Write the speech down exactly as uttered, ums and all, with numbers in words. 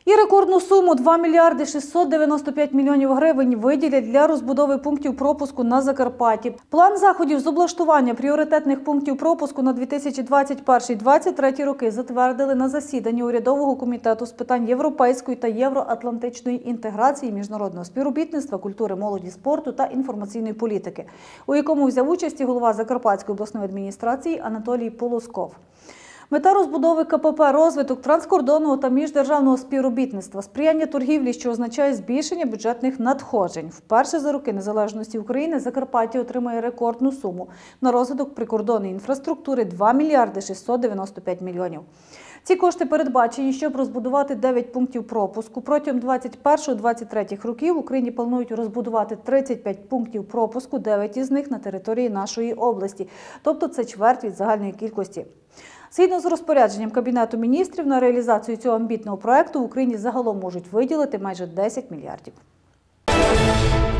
І рекордну суму – два мільярди шістсот дев'яносто п'ять мільйонів гривень виділять для розбудови пунктів пропуску на Закарпатті. План заходів з облаштування пріоритетних пунктів пропуску на дві тисячі двадцять перший - дві тисячі двадцять третій роки затвердили на засіданні урядового комітету з питань європейської та євроатлантичної інтеграції, міжнародного співробітництва, культури, молоді, спорту та інформаційної політики, у якому взяв участь і голова Закарпатської обласної адміністрації Анатолій Полосков. Мета розбудови ка пе пе – розвиток транскордонного та міждержавного співробітництва, сприяння торгівлі, що означає збільшення бюджетних надходжень. Вперше за роки незалежності України Закарпаття отримає рекордну суму на розвиток прикордонної інфраструктури – два мільярди шістсот дев'яносто п'ять мільйонів. Ці кошти передбачені, щоб розбудувати дев'ять пунктів пропуску. Протягом двадцять першого - двадцять третього років в Україні планують розбудувати тридцять п'ять пунктів пропуску, дев'ять із них на території нашої області. Тобто це чверть від загальної кількості. Згідно з розпорядженням Кабінету міністрів, на реалізацію цього амбітного проєкту в Україні загалом можуть виділити майже десять мільярдів.